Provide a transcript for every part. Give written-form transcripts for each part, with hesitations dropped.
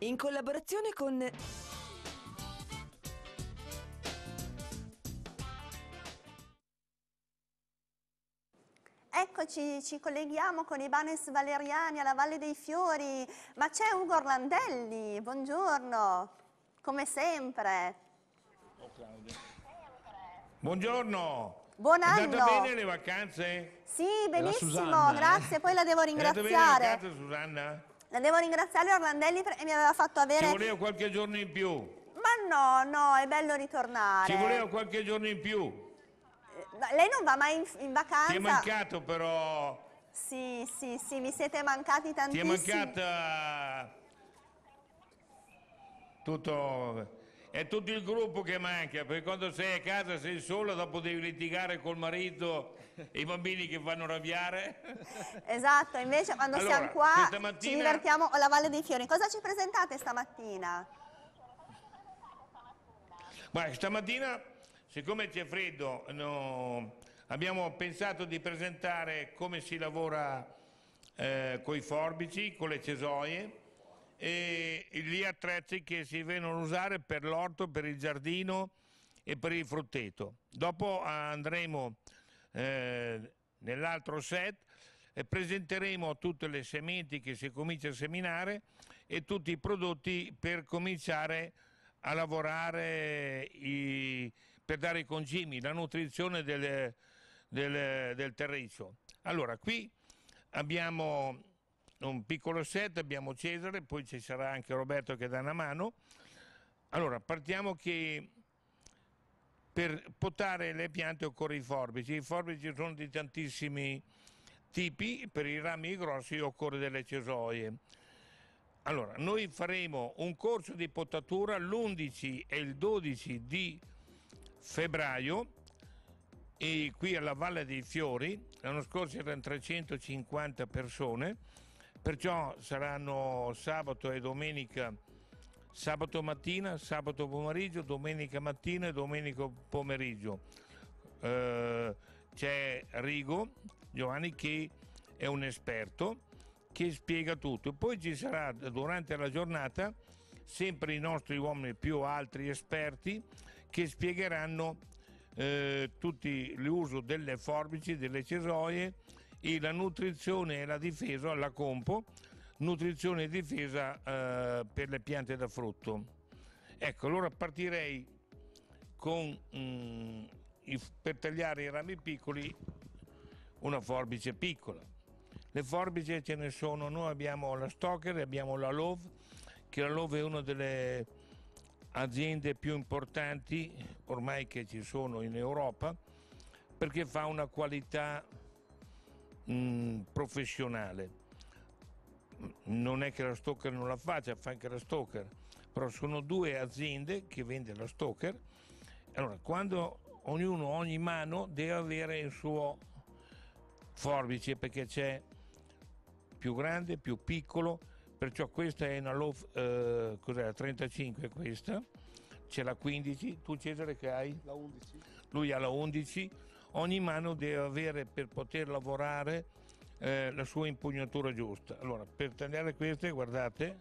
In collaborazione con... Eccoci, ci colleghiamo con Ibanez Valeriani alla Valle dei Fiori, ma c'è Ugo Orlandelli, buongiorno, come sempre. Buongiorno. Buon È andata anno. bene le vacanze? Sì, benissimo, Susanna, grazie, poi la devo È andata bene le ringraziare. vacanze, Susanna? La devo ringraziare Orlandelli perché mi aveva fatto Ci avere... voleva qualche giorno in più. Ma no, è bello ritornare. Ci voleva qualche giorno in più. No, lei non va mai in vacanza? Ti è mancato però. Sì, mi siete mancati Ti è tantissimo. mancata tutto. È tutto il gruppo che manca, perché quando sei a casa sei sola, dopo devi litigare col marito e i bambini che fanno arrabbiare. Esatto, invece quando Allora, siamo qua questa mattina... ci divertiamo alla Valle dei Fiori. Cosa ci presentate stamattina? Beh, stamattina, siccome c'è freddo, abbiamo pensato di presentare come si lavora con i forbici, con le cesoie e gli attrezzi che si vengono usare per l'orto, per il giardino e per il frutteto. Dopo andremo nell'altro set e presenteremo tutte le sementi che si comincia a seminare e tutti i prodotti per cominciare a lavorare per dare i concimi, la nutrizione del terriccio. Allora, qui abbiamo un piccolo set, abbiamo Cesare, poi ci sarà anche Roberto che dà una mano. Allora, partiamo che per potare le piante occorre i forbici. I forbici sono di tantissimi tipi, per i rami grossi occorre delle cesoie. Allora, noi faremo un corso di potatura l'11 e il 12 di febbraio e qui alla Valle dei Fiori. L'anno scorso erano 350 persone, perciò saranno sabato e domenica, sabato mattina, sabato pomeriggio, domenica mattina e domenica pomeriggio. C'è Rigo Giovanni che è un esperto che spiega tutto. Poi ci sarà durante la giornata sempre i nostri uomini più altri esperti che spiegheranno tutti l'uso delle forbici, delle cesoie e la nutrizione e la difesa, la compo, nutrizione e difesa per le piante da frutto. Ecco, allora partirei con per tagliare i rami piccoli una forbice piccola. Le forbici ce ne sono, noi abbiamo la Stoker e abbiamo la Love, che la Love è una delle aziende più importanti ormai che ci sono in Europa, perché fa una qualità professionale. Non è che la Stoker non la faccia, fa anche la Stoker, però sono due aziende che vendono la Stoker. Allora, quando ogni mano deve avere il suo forbice, perché c'è più grande, più piccolo, perciò questa è una Love, cos'è, la 35 questa, c'è la 15, tu Cesare che hai? La 11. Lui ha la 11, ogni mano deve avere per poter lavorare la sua impugnatura giusta. Allora, per tagliare queste, guardate,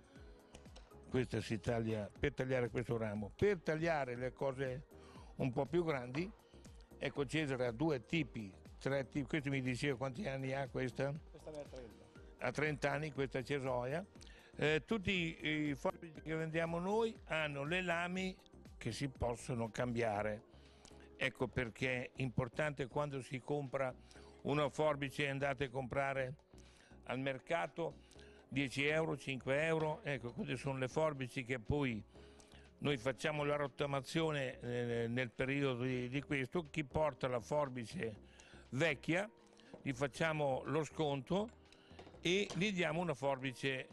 questa si taglia, per tagliare questo ramo, per tagliare le cose un po' più grandi, ecco Cesare ha due tipi, tre tipi, questo mi diceva quanti anni ha questa? Questa ne ha 30. A 30 anni questa cesoia. Tutti i forbici che vendiamo noi hanno le lame che si possono cambiare. Ecco perché è importante quando si compra una forbice e andate a comprare al mercato 10 euro, 5 euro. Ecco, queste sono le forbici che poi noi facciamo la rottamazione nel periodo di questo. Chi porta la forbice vecchia gli facciamo lo sconto e gli diamo una forbice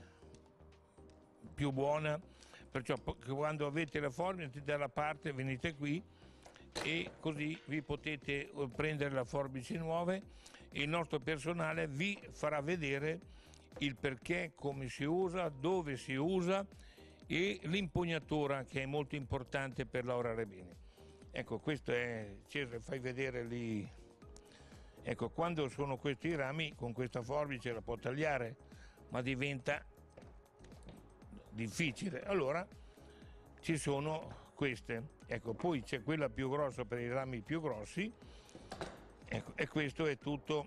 più buona, perciò quando avete la forbice dalla parte venite qui e così vi potete prendere la forbice nuove e il nostro personale vi farà vedere il perché, come si usa, dove si usa e l'impugnatura che è molto importante per lavorare bene. Ecco, questo è, Cesare, fai vedere lì. Ecco, quando sono questi rami, con questa forbice la può tagliare, ma diventa difficile. Allora ci sono queste, ecco, poi c'è quella più grossa per i rami più grossi, ecco, e questo è tutto.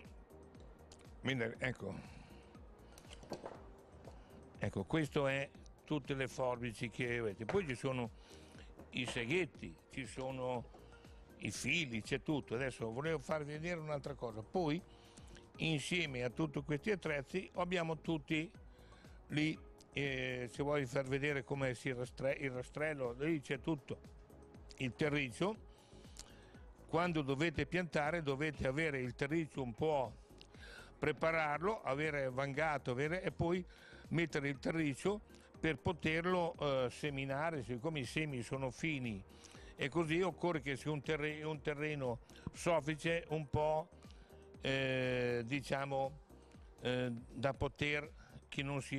Ecco, questo è tutte le forbici che avete. Poi ci sono i seghetti, ci sono i fili, c'è tutto. Adesso volevo farvi vedere un'altra cosa. Poi insieme a tutti questi attrezzi abbiamo tutti lì, se vuoi far vedere come si il rastrello, lì c'è tutto il terriccio. Quando dovete piantare dovete avere il terriccio un po', prepararlo, avere vangato, e poi mettere il terriccio per poterlo seminare. Siccome i semi sono fini e così, occorre che sia un terreno soffice, un po' diciamo da poter, che non si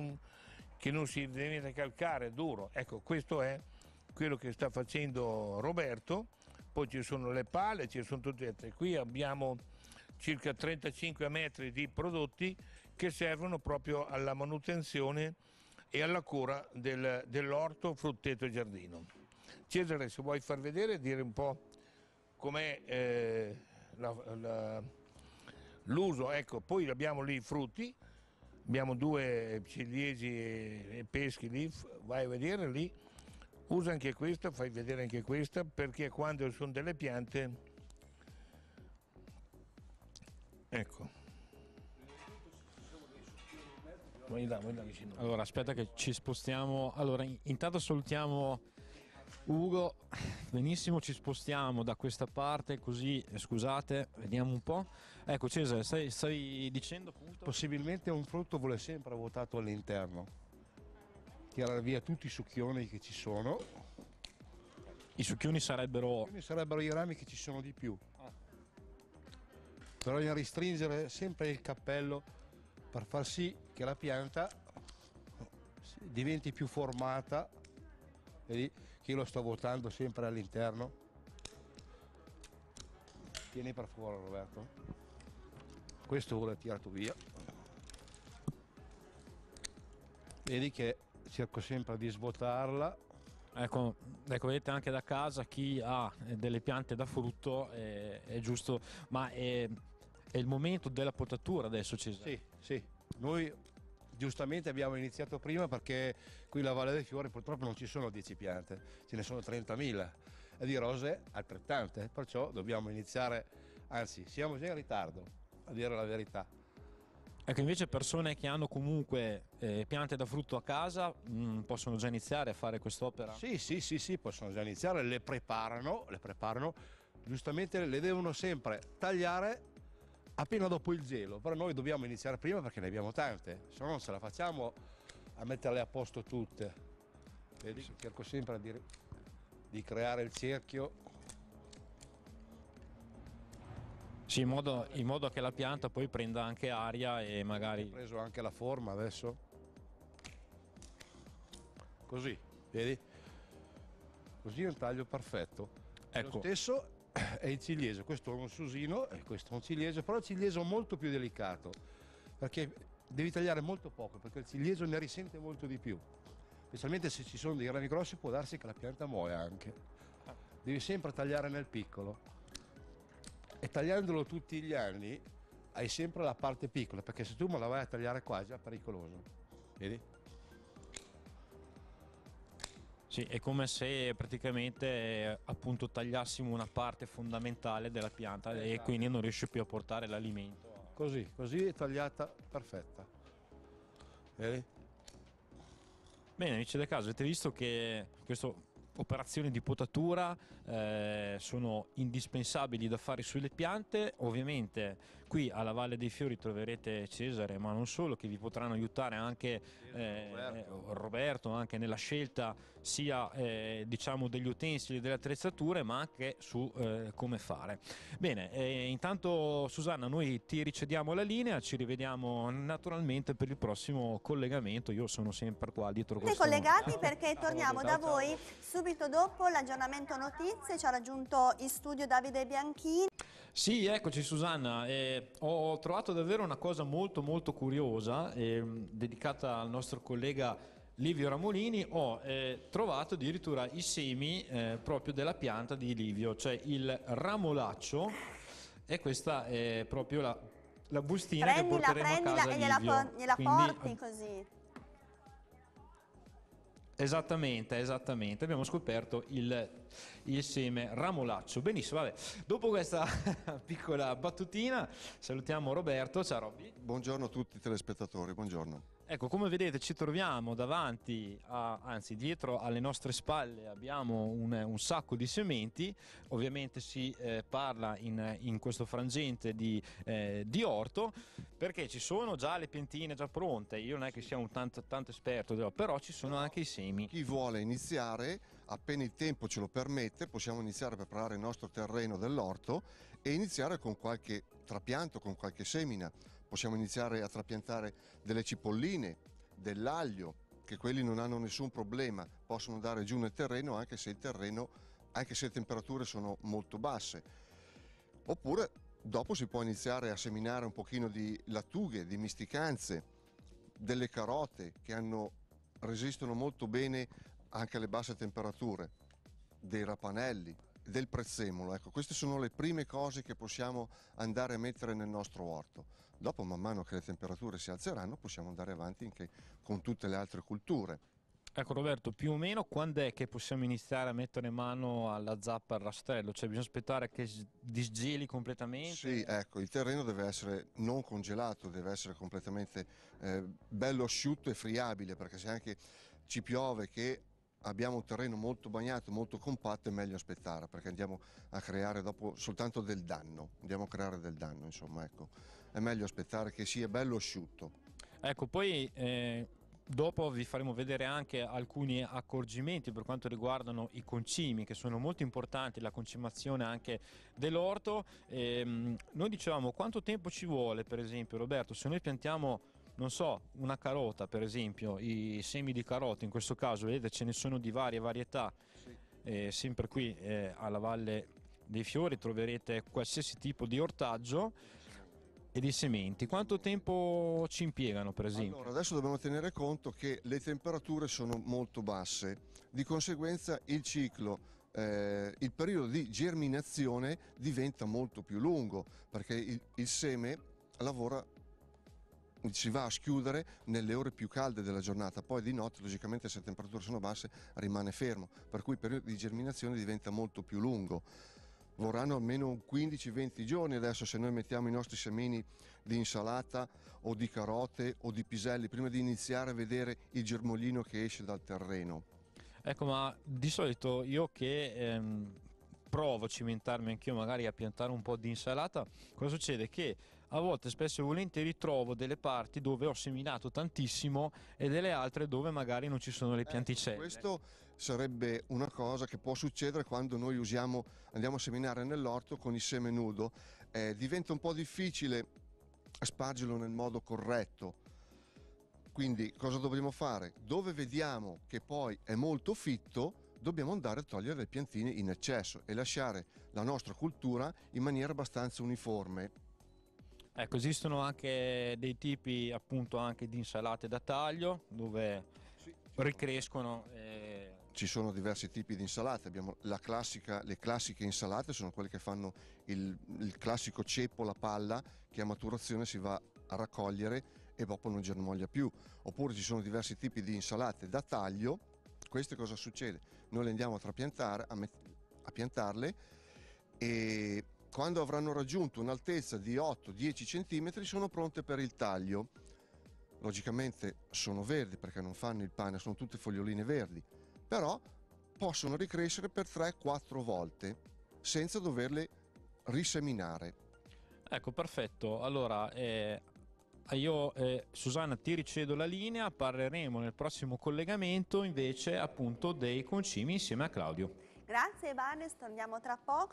deve calcare, duro. Ecco, questo è quello che sta facendo Roberto. Poi ci sono le pale, ci sono tutte. Qui abbiamo circa 35 metri di prodotti che servono proprio alla manutenzione e alla cura dell'orto, frutteto e giardino. Cesare, se vuoi far vedere, dire un po' com'è l'uso. Ecco, poi abbiamo lì i frutti, abbiamo 2 ciliegi e peschi lì, vai a vedere lì. Usa anche questa, fai vedere anche questa, perché quando sono delle piante, ecco. Vai là vicino. Allora, aspetta che ci spostiamo. Allora, intanto salutiamo Ugo. Benissimo, ci spostiamo da questa parte, così, scusate, vediamo un po'. Ecco, Cesare, stai dicendo appunto? Possibilmente un frutto vuole sempre votato all'interno. Tirare via tutti i succhioni che ci sono. I succhioni sarebbero I rami che ci sono di più. Bisogna restringere sempre il cappello per far sì che la pianta diventi più formata. Vedi che io lo sto votando sempre all'interno. Tieni per fuori, Roberto. Questo vuole tirato via. Vedi che cerco sempre di svuotarla. Ecco, vedete anche da casa chi ha delle piante da frutto è giusto, ma è il momento della potatura adesso, Cesare. Sì, sì. Noi giustamente abbiamo iniziato prima perché qui la Valle dei Fiori purtroppo non ci sono 10 piante, ce ne sono 30.000 e di rose altrettante, perciò dobbiamo iniziare, anzi siamo già in ritardo, a dire la verità. Ecco, invece persone che hanno comunque piante da frutto a casa possono già iniziare a fare quest'opera? Sì, possono già iniziare, le preparano, giustamente le devono sempre tagliare appena dopo il gelo, però noi dobbiamo iniziare prima perché ne abbiamo tante, se no non ce la facciamo a metterle a posto tutte. Vedi, cerco sempre di creare il cerchio. Sì, in modo che la pianta poi prenda anche aria e magari... Ho preso anche la forma adesso. Così, vedi? Così è un taglio perfetto. Ecco. Lo stesso è il ciliegio, questo è un susino e questo è un ciliegio, però il ciliegio è molto più delicato, perché devi tagliare molto poco, perché il ciliegio ne risente molto di più. Specialmente se ci sono dei rami grossi può darsi che la pianta muoia anche. Devi sempre tagliare nel piccolo. E tagliandolo tutti gli anni hai sempre la parte piccola, perché se tu me la vai a tagliare qua è già pericoloso, vedi? Sì, è come se praticamente appunto tagliassimo una parte fondamentale della pianta e quindi non riesce più a portare l'alimento. Così è tagliata perfetta, vedi? Bene, amici del caso, avete visto che queste operazioni di potatura sono indispensabili da fare sulle piante. Ovviamente qui alla Valle dei Fiori troverete Cesare, ma non solo, che vi potranno aiutare anche Roberto, anche nella scelta sia diciamo degli utensili e delle attrezzature, ma anche su come fare. Bene, intanto Susanna, noi ti ricediamo la linea, ci rivediamo naturalmente per il prossimo collegamento. Io sono sempre qua dietro questo... collegati perché torniamo da voi subito dopo l'aggiornamento notizie. Ci ha raggiunto in studio Davide Bianchini. Sì, eccoci Susanna, ho trovato davvero una cosa molto molto curiosa dedicata al nostro collega Livio Ramolini, ho trovato addirittura i semi proprio della pianta di Livio, cioè il ramolaccio, e questa è proprio la bustina che porteremo a casa a e Livio. gliela Quindi, porti così. esattamente, abbiamo scoperto il seme ramolaccio. Benissimo, vabbè. Dopo questa piccola battutina salutiamo Roberto. Ciao Robby. Buongiorno a tutti i telespettatori, buongiorno. Ecco, come vedete ci troviamo davanti, anzi dietro alle nostre spalle abbiamo un sacco di sementi. Ovviamente si parla in questo frangente di orto, perché ci sono già le piantine già pronte. Io non è che sia un tanto esperto, però ci sono anche i semi. Chi vuole iniziare, appena il tempo ce lo permette, possiamo iniziare a preparare il nostro terreno dell'orto e iniziare con qualche trapianto, con qualche semina. Possiamo iniziare a trapiantare delle cipolline, dell'aglio, che quelli non hanno nessun problema, possono dare giù nel terreno anche se le temperature sono molto basse. Oppure dopo si può iniziare a seminare un pochino di lattughe, di misticanze, delle carote che resistono molto bene anche alle basse temperature, dei rapanelli, del prezzemolo. Ecco, queste sono le prime cose che possiamo andare a mettere nel nostro orto. Dopo, man mano che le temperature si alzeranno, possiamo andare avanti anche con tutte le altre culture. Ecco Roberto, più o meno quando è che possiamo iniziare a mettere mano alla zappa, al rastrello? Cioè bisogna aspettare che disgeli completamente? Sì, ecco, il terreno deve essere non congelato, deve essere completamente bello asciutto e friabile, perché se anche ci piove che abbiamo un terreno molto bagnato, molto compatto, è meglio aspettare, perché andiamo a creare dopo soltanto del danno, insomma, ecco. È meglio aspettare che sia bello asciutto. Ecco, poi dopo vi faremo vedere anche alcuni accorgimenti per quanto riguardano i concimi, che sono molto importanti, la concimazione anche dell'orto. Noi dicevamo quanto tempo ci vuole, per esempio, Roberto, se noi piantiamo, non so, una carota, per esempio, i semi di carota, in questo caso, vedete, ce ne sono di varie varietà. Sempre qui alla Valle dei Fiori troverete qualsiasi tipo di ortaggio e di sementi. Quanto tempo ci impiegano, per esempio? Allora, adesso dobbiamo tenere conto che le temperature sono molto basse, di conseguenza il periodo di germinazione diventa molto più lungo, perché il seme si va a schiudere nelle ore più calde della giornata, poi di notte logicamente se le temperature sono basse rimane fermo, per cui il periodo di germinazione diventa molto più lungo. Vorranno almeno 15-20 giorni adesso se noi mettiamo i nostri semini di insalata o di carote o di piselli prima di iniziare a vedere il germoglino che esce dal terreno. Ecco, ma di solito io che provo a cimentarmi anch'io magari a piantare un po' di insalata, cosa succede? Che a volte spesso e volentieri trovo delle parti dove ho seminato tantissimo e delle altre dove magari non ci sono le pianticelle. Questo sarebbe una cosa che può succedere quando noi andiamo a seminare nell'orto con il seme nudo. Diventa un po' difficile spargerlo nel modo corretto. Quindi cosa dovremo fare? Dove vediamo che poi è molto fitto, dobbiamo andare a togliere le piantine in eccesso e lasciare la nostra cultura in maniera abbastanza uniforme. Ecco, esistono anche dei tipi appunto anche di insalate da taglio dove ricrescono. Ci sono diversi tipi di insalate, abbiamo le classiche insalate sono quelle che fanno il classico ceppo, la palla, che a maturazione si va a raccogliere e dopo non germoglia più. Oppure ci sono diversi tipi di insalate da taglio. Queste cosa succede? Noi le andiamo a trapiantare, a piantarle, e quando avranno raggiunto un'altezza di 8-10 cm sono pronte per il taglio. Logicamente sono verdi perché non fanno il pane, sono tutte foglioline verdi, però possono ricrescere per 3-4 volte senza doverle riseminare. Ecco, perfetto. Allora, io Susanna ti ricedo la linea, parleremo nel prossimo collegamento invece appunto dei concimi insieme a Claudio. Grazie Ibanez, torniamo tra poco.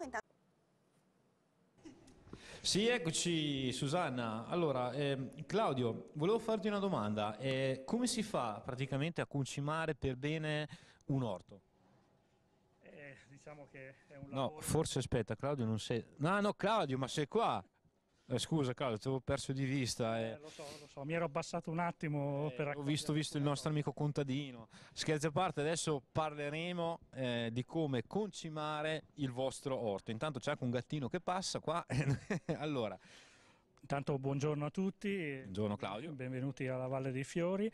Sì, eccoci Susanna. Allora, Claudio, volevo farti una domanda. Come si fa praticamente a concimare per bene un orto? Diciamo che è un No, lavoro. forse aspetta, Claudio non sei... No, Claudio, ma sei qua? Scusa Claudio, ti avevo perso di vista. Lo so, mi ero abbassato un attimo per Ho visto il nostro amico contadino. Scherzi a parte, adesso parleremo di come concimare il vostro orto. Intanto c'è anche un gattino che passa qua. Allora, Intanto buongiorno a tutti, buongiorno Claudio. benvenuti alla Valle dei Fiori.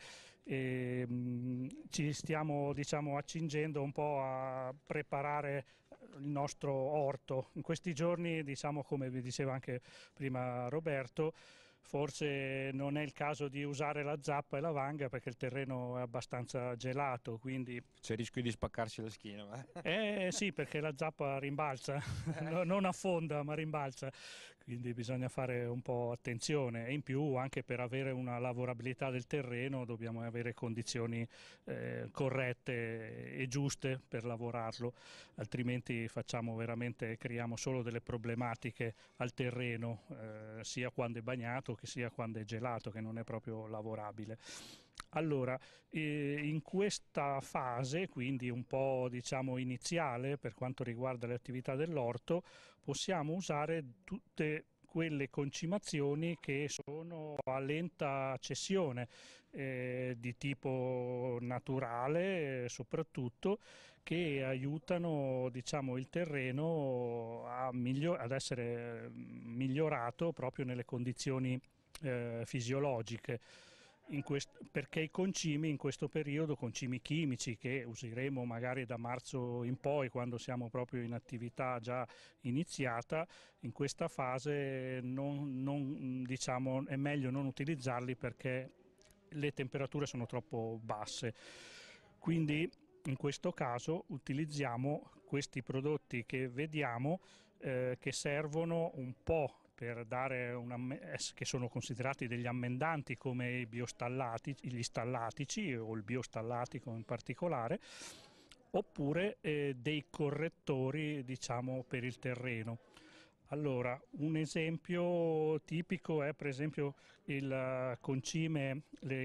Ci stiamo accingendo un po' a preparare il nostro orto. In questi giorni, come vi diceva anche prima Roberto, forse non è il caso di usare la zappa e la vanga perché il terreno è abbastanza gelato, quindi C'è il rischio di spaccarci la schiena. sì, perché la zappa rimbalza, non affonda ma rimbalza, quindi bisogna fare un po' attenzione, e in più anche per avere una lavorabilità del terreno dobbiamo avere condizioni corrette e giuste per lavorarlo, altrimenti creiamo solo delle problematiche al terreno, sia quando è bagnato che sia quando è gelato, che non è proprio lavorabile. Allora, in questa fase, quindi un po' iniziale per quanto riguarda le attività dell'orto, possiamo usare tutte quelle concimazioni che sono a lenta cessione, di tipo naturale soprattutto, che aiutano il terreno ad essere migliorato proprio nelle condizioni fisiologiche. Perché i concimi in questo periodo, concimi chimici che useremo magari da marzo in poi, quando siamo proprio in attività già iniziata, in questa fase è meglio non utilizzarli perché le temperature sono troppo basse. Quindi in questo caso utilizziamo questi prodotti che vediamo, che servono un po' per dare che sono considerati degli ammendanti come gli stallatici o il biostallatico in particolare, oppure dei correttori per il terreno. Allora, un esempio tipico è per esempio le concime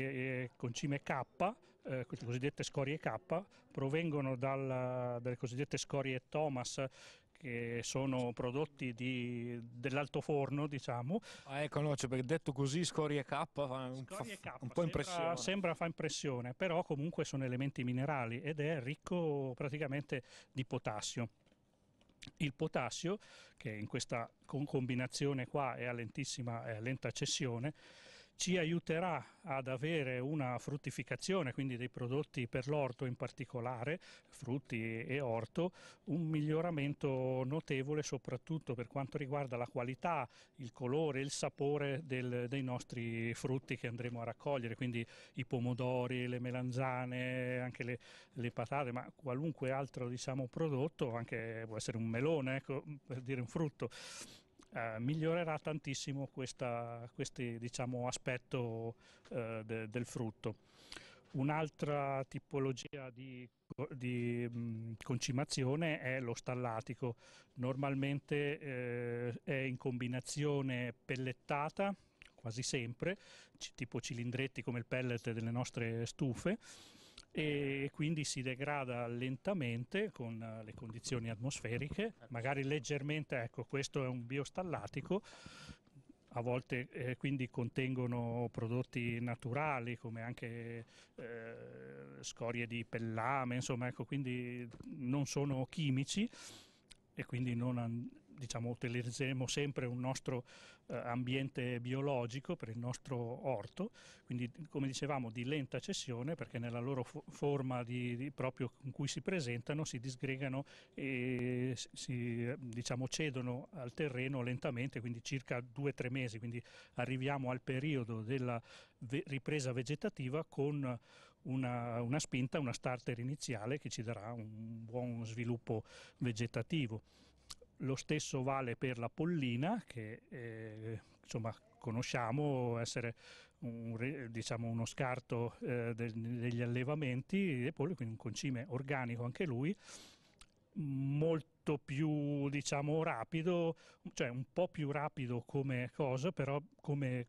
K, le cosiddette scorie K, provengono dalle cosiddette scorie Thomas, che sono prodotti dell'altoforno, diciamo. Ecco, no, perché detto così scorie K fa un po' impressione. Fa impressione, però comunque sono elementi minerali ed è ricco praticamente di potassio. Il potassio, che in questa combinazione qua è a lenta cessione, ci aiuterà ad avere una fruttificazione, quindi dei prodotti per l'orto in particolare, frutti e orto, un miglioramento notevole soprattutto per quanto riguarda la qualità, il colore, il sapore dei nostri frutti che andremo a raccogliere, quindi i pomodori, le melanzane, anche le patate, ma qualunque altro prodotto, anche può essere un melone, ecco, per dire un frutto. Migliorerà tantissimo questo aspetto del frutto. Un'altra tipologia di concimazione è lo stallatico. Normalmente è in combinazione pellettata, quasi sempre, tipo cilindretti come il pellet delle nostre stufe, e quindi si degrada lentamente con le condizioni atmosferiche, magari leggermente, ecco, questo è un biostallatico, a volte quindi contengono prodotti naturali come anche scorie di pellame, insomma, ecco, quindi non sono chimici e quindi utilizzeremo sempre un nostro ambiente biologico per il nostro orto, quindi come dicevamo di lenta cessione, perché nella loro forma proprio in cui si presentano si disgregano e cedono al terreno lentamente, quindi circa 2-3 mesi, quindi arriviamo al periodo della ripresa vegetativa con una spinta, una starter iniziale che ci darà un buon sviluppo vegetativo. Lo stesso vale per la pollina, che conosciamo essere uno scarto degli allevamenti di polli, quindi un concime organico anche lui, molto più rapido, cioè un po' più rapido come cosa, però come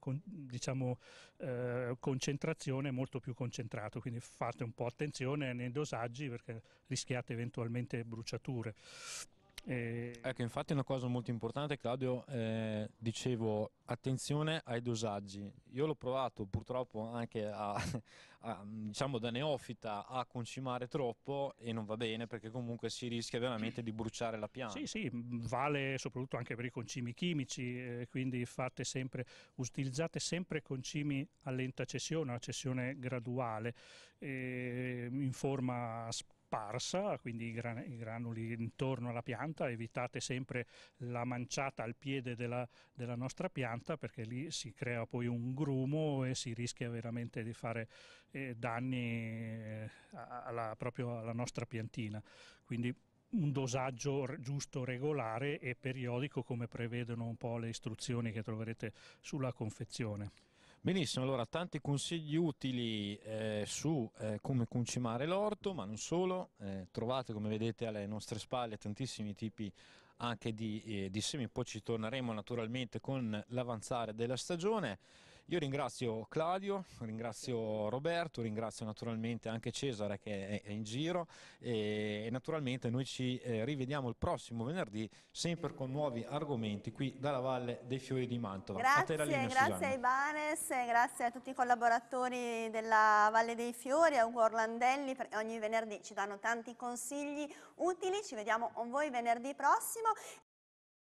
concentrazione molto più concentrato, quindi fate un po' attenzione nei dosaggi perché rischiate eventualmente bruciature. Ecco, infatti una cosa molto importante, Claudio, dicevo, attenzione ai dosaggi. Io l'ho provato purtroppo anche diciamo da neofita a concimare troppo e non va bene, perché comunque si rischia veramente di bruciare la pianta. Sì, sì, vale soprattutto anche per i concimi chimici, quindi utilizzate sempre concimi a lenta cessione, a cessione graduale, in forma sparsa, quindi i granuli intorno alla pianta. Evitate sempre la manciata al piede della nostra pianta, perché lì si crea poi un grumo e si rischia veramente di fare danni proprio alla nostra piantina. Quindi un dosaggio giusto, regolare e periodico, come prevedono un po' le istruzioni che troverete sulla confezione. Benissimo, allora tanti consigli utili su come concimare l'orto, ma non solo. Trovate, come vedete alle nostre spalle, tantissimi tipi anche di semi, poi ci torneremo naturalmente con l'avanzare della stagione. Io ringrazio Claudio, ringrazio Roberto, ringrazio naturalmente anche Cesare che è in giro e naturalmente noi ci rivediamo il prossimo venerdì sempre con nuovi argomenti qui dalla Valle dei Fiori di Mantova. A te la linea, Grazie Susanna. a Ibanez, grazie a tutti i collaboratori della Valle dei Fiori, a Ugo Orlandelli, perché ogni venerdì ci danno tanti consigli utili. Ci vediamo con voi venerdì prossimo.